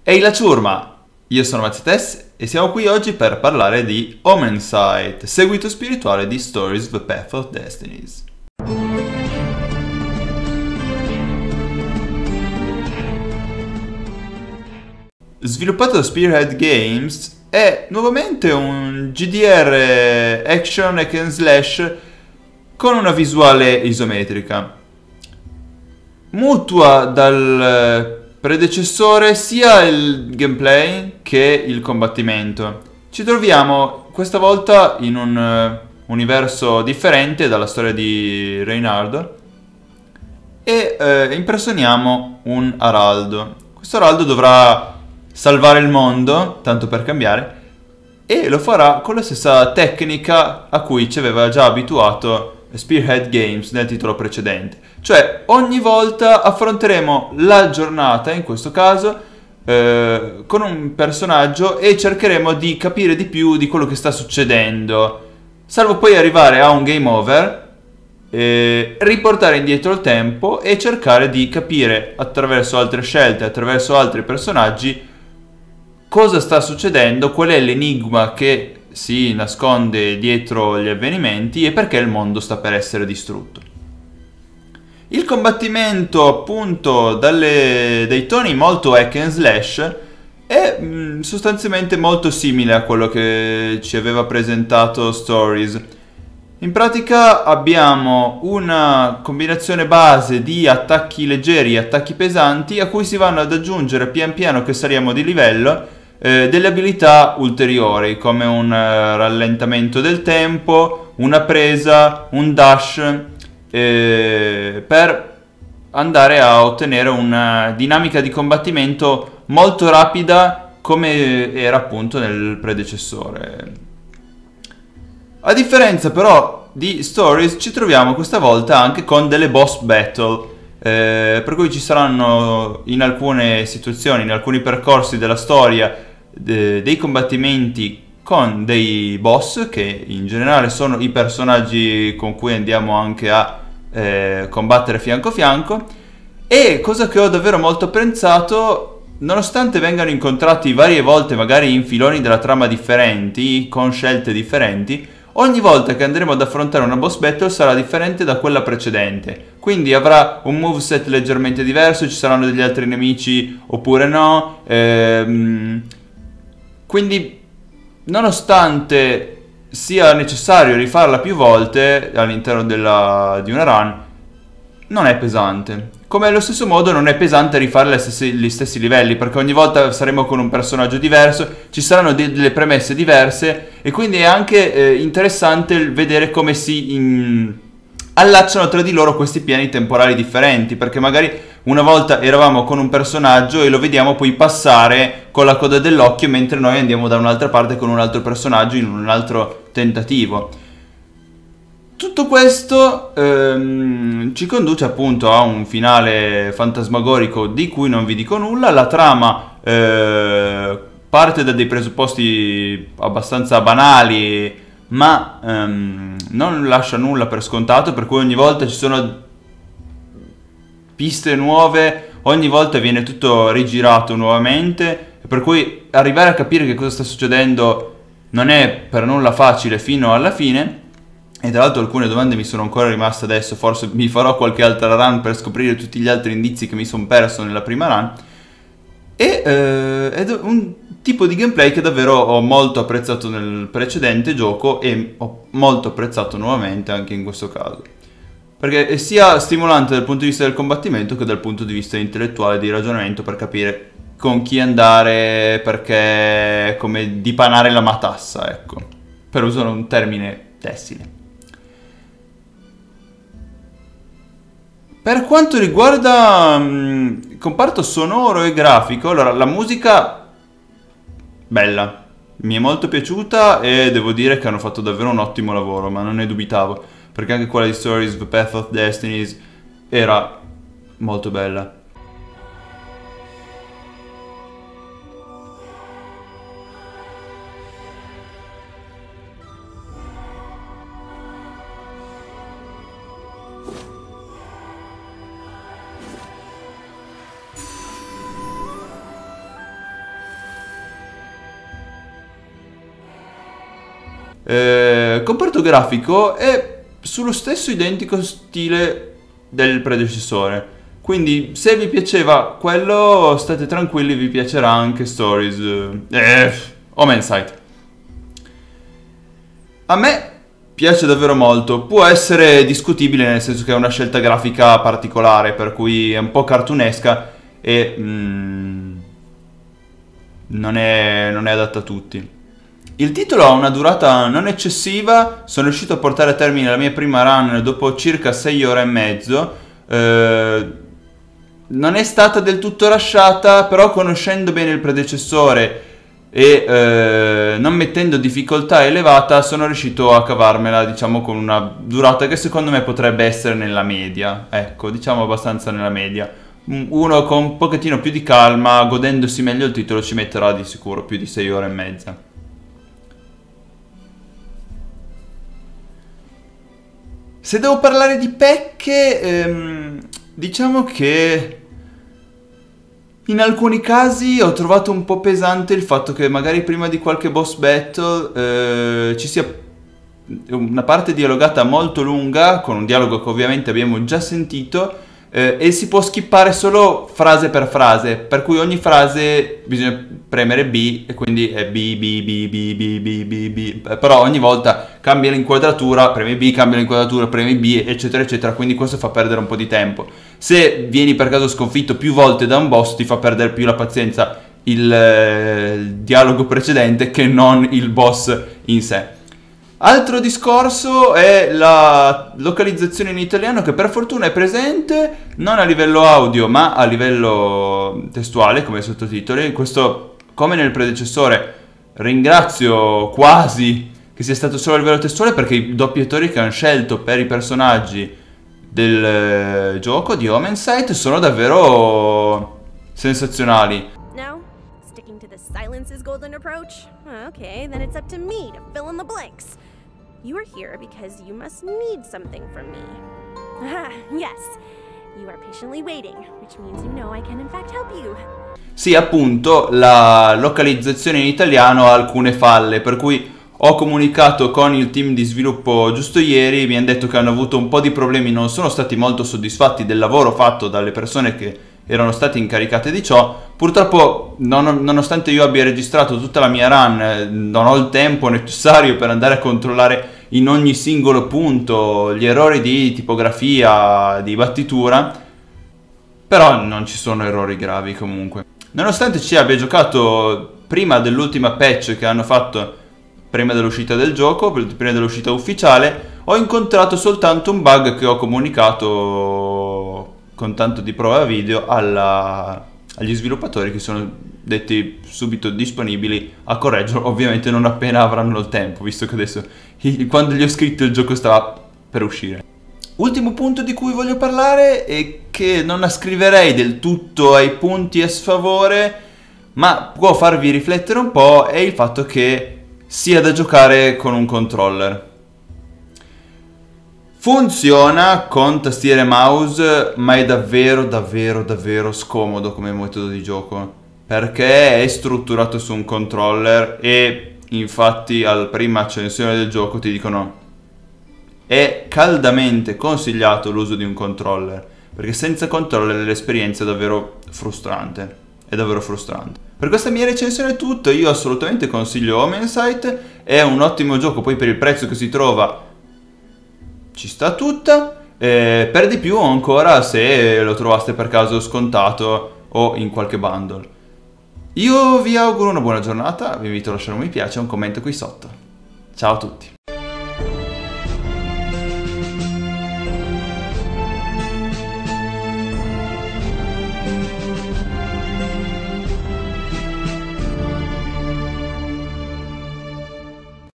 Ehi la ciurma! Io sono Mazzetes e siamo qui oggi per parlare di Homenside, seguito spirituale di Stories: The Path of Destinies. Sviluppato da Spearhead Games, è nuovamente un GDR action hack and slash con una visuale isometrica. Mutua dal predecessore sia il gameplay che il combattimento. Ci troviamo questa volta in un universo differente dalla storia di Reynard e impersoniamo un araldo. Questo araldo dovrà salvare il mondo, tanto per cambiare, e lo farà con la stessa tecnica a cui ci aveva già abituato Spearhead Games nel titolo precedente. Cioè, ogni volta affronteremo la giornata, in questo caso, con un personaggio e cercheremo di capire di più di quello che sta succedendo, salvo poi arrivare a un game over, riportare indietro il tempo e cercare di capire attraverso altre scelte, attraverso altri personaggi, cosa sta succedendo, qual è l'enigma che si nasconde dietro gli avvenimenti e perché il mondo sta per essere distrutto. Il combattimento, appunto, dai toni molto hack and slash, è sostanzialmente molto simile a quello che ci aveva presentato Stories. In pratica abbiamo una combinazione base di attacchi leggeri e attacchi pesanti a cui si vanno ad aggiungere pian piano che saliamo di livello delle abilità ulteriori, come un rallentamento del tempo, una presa, un dash, per andare a ottenere una dinamica di combattimento molto rapida come era appunto nel predecessore. A differenza però di Stories, ci troviamo questa volta anche con delle boss battle, per cui ci saranno in alcune situazioni, in alcuni percorsi della storia, dei combattimenti con dei boss che in generale sono i personaggi con cui andiamo anche a combattere fianco a fianco. E cosa che ho davvero molto apprezzato, nonostante vengano incontrati varie volte magari in filoni della trama differenti, con scelte differenti, ogni volta che andremo ad affrontare una boss battle sarà differente da quella precedente. Quindi avrà un moveset leggermente diverso, ci saranno degli altri nemici oppure no. Quindi, nonostante sia necessario rifarla più volte all'interno di una run, non è pesante. Come allo stesso modo non è pesante rifare gli stessi livelli, perché ogni volta saremo con un personaggio diverso, ci saranno delle premesse diverse e quindi è anche interessante vedere come si allacciano tra di loro questi piani temporali differenti, perché magari una volta eravamo con un personaggio e lo vediamo poi passare con la coda dell'occhio mentre noi andiamo da un'altra parte con un altro personaggio in un altro tentativo. Tutto questo ci conduce appunto a un finale fantasmagorico di cui non vi dico nulla. La trama parte da dei presupposti abbastanza banali, ma non lascia nulla per scontato, per cui ogni volta ci sono piste nuove, ogni volta viene tutto rigirato nuovamente, per cui arrivare a capire che cosa sta succedendo non è per nulla facile fino alla fine. E tra l'altro alcune domande mi sono ancora rimaste adesso, forse mi farò qualche altra run per scoprire tutti gli altri indizi che mi sono perso nella prima run. Ed è un tipo di gameplay che davvero ho molto apprezzato nel precedente gioco e ho molto apprezzato nuovamente anche in questo caso, perché è sia stimolante dal punto di vista del combattimento che dal punto di vista intellettuale di ragionamento, per capire con chi andare, perché, come dipanare la matassa, ecco, per usare un termine tessile. Per quanto riguarda il comparto sonoro e grafico, allora la musica bella, mi è molto piaciuta e devo dire che hanno fatto davvero un ottimo lavoro, ma non ne dubitavo, perché anche quella di Stories: The Path of Destinies era molto bella. comparto grafico è sullo stesso identico stile del predecessore. Quindi se vi piaceva quello, state tranquilli, vi piacerà anche Stories. Omen Sight. A me piace davvero molto, può essere discutibile nel senso che è una scelta grafica particolare, per cui è un po' cartunesca e non è adatta a tutti. Il titolo ha una durata non eccessiva, sono riuscito a portare a termine la mia prima run dopo circa 6 ore e mezzo, non è stata del tutto rushata, però conoscendo bene il predecessore e non mettendo difficoltà elevata sono riuscito a cavarmela, diciamo, con una durata che secondo me potrebbe essere nella media, ecco, diciamo abbastanza nella media. Uno con un pochettino più di calma, godendosi meglio il titolo, ci metterà di sicuro più di 6 ore e mezza. Se devo parlare di pecche, diciamo che in alcuni casi ho trovato un po' pesante il fatto che magari prima di qualche boss battle ci sia una parte dialogata molto lunga, con un dialogo che ovviamente abbiamo già sentito, e si può skippare solo frase per frase, per cui ogni frase bisogna premere B e quindi è B, B, B, B, B, B, B, B, però ogni volta cambia l'inquadratura, premi B, cambia l'inquadratura, premi B, eccetera eccetera, quindi questo fa perdere un po' di tempo. Se vieni per caso sconfitto più volte da un boss ti fa perdere più la pazienza il dialogo precedente che non il boss in sé. Altro discorso è la localizzazione in italiano, che per fortuna è presente, non a livello audio ma a livello testuale come sottotitoli. Questo, come nel predecessore, ringrazio quasi che sia stato solo a livello testuale, perché i doppiatori che hanno scelto per i personaggi del gioco di Omen Sight sono davvero sensazionali. No? Sticking to the silence is golden approach? Okay, then it's up to me to fill in the blanks. You are here because you must need something from me. Ah, yes. You are patiently waiting, which means you know I can in fact help you. Sì, appunto, la localizzazione in italiano ha alcune falle, per cui ho comunicato con il team di sviluppo giusto ieri, mi hanno detto che hanno avuto un po' di problemi, non sono stati molto soddisfatti del lavoro fatto dalle persone che erano state incaricate di ciò. Purtroppo, nonostante io abbia registrato tutta la mia run, non ho il tempo necessario per andare a controllare in ogni singolo punto gli errori di tipografia, di battitura, però non ci sono errori gravi comunque. Nonostante ci abbia giocato prima dell'ultima patch che hanno fatto prima dell'uscita del gioco, prima dell'uscita ufficiale, ho incontrato soltanto un bug che ho comunicato con tanto di prova video agli sviluppatori, che sono detti subito disponibili a correggerlo, ovviamente non appena avranno il tempo, visto che adesso, quando gli ho scritto, il gioco stava per uscire. Ultimo punto di cui voglio parlare, e che non ascriverei del tutto ai punti a sfavore, ma può farvi riflettere un po', è il fatto che sia da giocare con un controller. Funziona con tastiera e mouse, ma è davvero davvero davvero scomodo come metodo di gioco, perché è strutturato su un controller e infatti alla prima accensione del gioco ti dicono è caldamente consigliato l'uso di un controller, perché senza controller l'esperienza è davvero frustrante. È davvero frustrante. Per questa mia recensione è tutto, io assolutamente consiglio Omen Sight, è un ottimo gioco, poi per il prezzo che si trova ci sta tutta, per di più ancora se lo trovaste per caso scontato o in qualche bundle. Io vi auguro una buona giornata, vi invito a lasciare un mi piace e un commento qui sotto. Ciao a tutti!